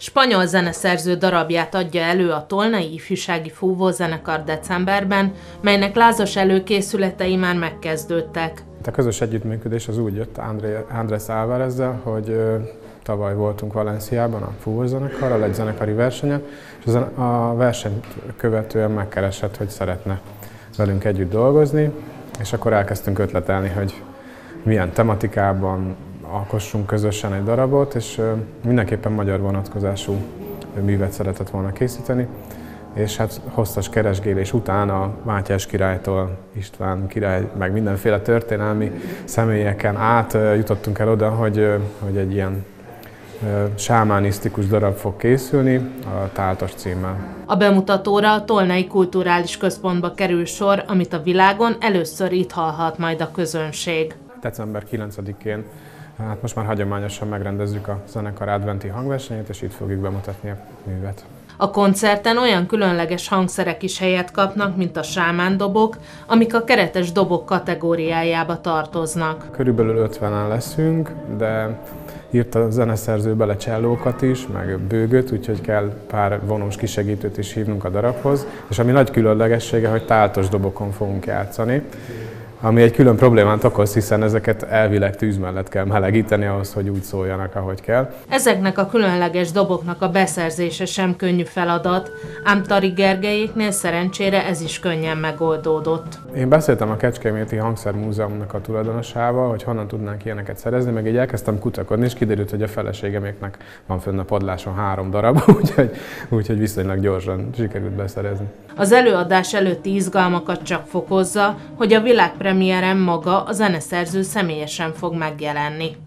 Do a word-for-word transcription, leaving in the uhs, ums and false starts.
Spanyol zeneszerző darabját adja elő a Tolnai Ifjúsági Fúvózenekar decemberben, melynek lázas előkészületei már megkezdődtek. A közös együttműködés az úgy jött Andrés Álvarezzel, hogy tavaly voltunk Valenciában a fúvózenekarral egy zenekari versenyen, és a versenyt követően megkeresett, hogy szeretne velünk együtt dolgozni, és akkor elkezdtünk ötletelni, hogy milyen tematikában alkossunk közösen egy darabot, és mindenképpen magyar vonatkozású művet szeretett volna készíteni. És hát hosszas keresgélés után a Mátyás királytól István király, meg mindenféle történelmi személyeken át jutottunk el oda, hogy, hogy egy ilyen sámánisztikus darab fog készülni a Táltos címmel. A bemutatóra a Tolnai Kulturális Központba kerül sor, amit a világon először itt hallhat majd a közönség. december kilencedikén, hát most már hagyományosan megrendezzük a zenekar adventi hangversenyét, és itt fogjuk bemutatni a művet. A koncerten olyan különleges hangszerek is helyet kapnak, mint a sámándobok, amik a keretes dobok kategóriájába tartoznak. Körülbelül ötvenen leszünk, de írt a zeneszerző bele csellókat is, meg bőgöt, úgyhogy kell pár vonós kisegítőt is hívnunk a darabhoz. És ami nagy különlegessége, hogy táltos dobokon fogunk játszani, ami egy külön problémát okoz, hiszen ezeket elvileg tűz mellett kell melegíteni ahhoz, hogy úgy szóljanak, ahogy kell. Ezeknek a különleges doboknak a beszerzése sem könnyű feladat, ám Tari Gergelyéknél szerencsére ez is könnyen megoldódott. Én beszéltem a Kecskeméti Hangszermúzeumnak a tulajdonosával, hogy honnan tudnánk ilyeneket szerezni, meg így elkezdtem kutakodni, és kiderült, hogy a feleségeméknek van fönn a padláson három darab, úgyhogy, úgyhogy viszonylag gyorsan sikerült beszerezni. Az előadás előtti izgalmakat csak fokozza, hogy a világpremiéren maga a zeneszerző személyesen fog megjelenni.